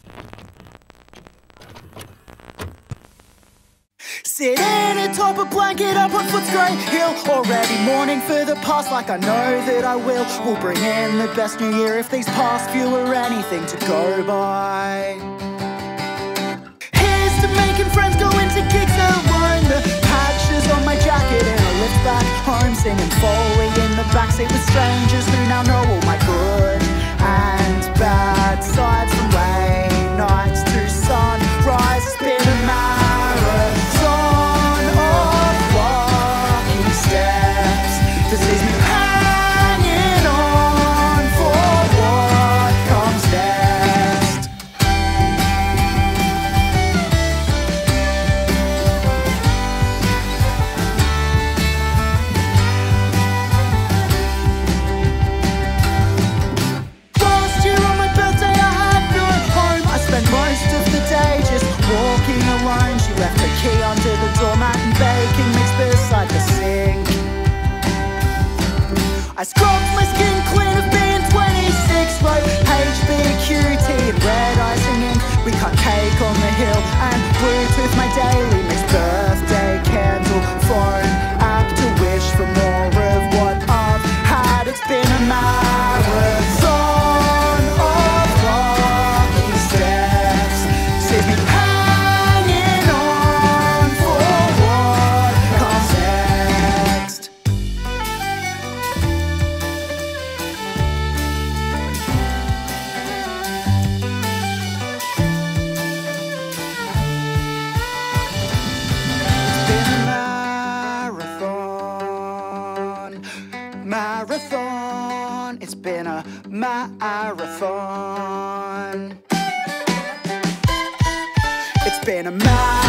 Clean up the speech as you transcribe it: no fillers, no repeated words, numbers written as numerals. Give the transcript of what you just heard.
Sitting atop a blanket up on Footscray Hill, already mourning for the past like I know that I will. We'll bring in the best new year if these past few are anything to go by. Here's to making friends, go into gigs alone. The patches on my jacket and a lift back home, singing Foley in the backseat with strangers who now know all my good and bad sides. From late nights to sunrise, it's been a marathon of lucky steps that sees me hanging on for what comes next. Last year on my birthday I had no home. I spent most of the day just walking alone. She left her key under the doormat and baking mix beside the sink. I scrubbed my skin clean of being 26, wrote HBQT and red icing ink. We cut cake on the hill and Bluetooth my daily mixed birthday candle phone app to wish for more of what I've had. It's been a marathon of lucky steps, sees me hanging on for what comes next. It's been a marathon. It's been a marathon.